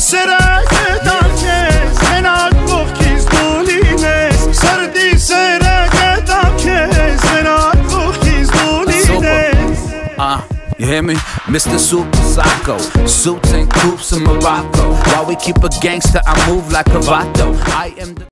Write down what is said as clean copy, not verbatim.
Սերագետան քեզ, մենակ կողքից դու լինես, սրտի սերագետան քեզ, մենակ կողքից դու լինես. You hear me? Mr. Super Psycho, suits and coops in Morocco. While we keep a gangster, I move like a vato. I am the